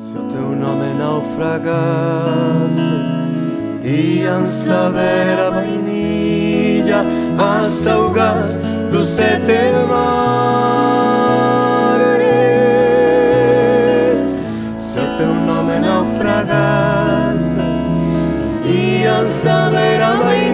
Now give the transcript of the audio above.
Se o teu nome naufragasse, iam saber a vainilla, as augas dos 7 mares. Se o teu nome naufragasse, iam saber a vainilla,